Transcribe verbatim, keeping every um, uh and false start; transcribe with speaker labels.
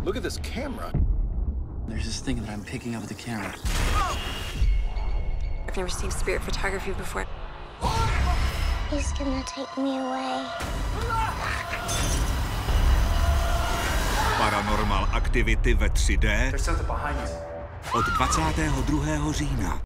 Speaker 1: Look at this camera.
Speaker 2: There's this thing that I'm picking up with the camera.
Speaker 3: I've never seen spirit photography before.
Speaker 4: He's gonna take me away.
Speaker 5: Paranormal Activity ve tři dé
Speaker 2: There's something behind you.
Speaker 5: od dvacátého druhého října.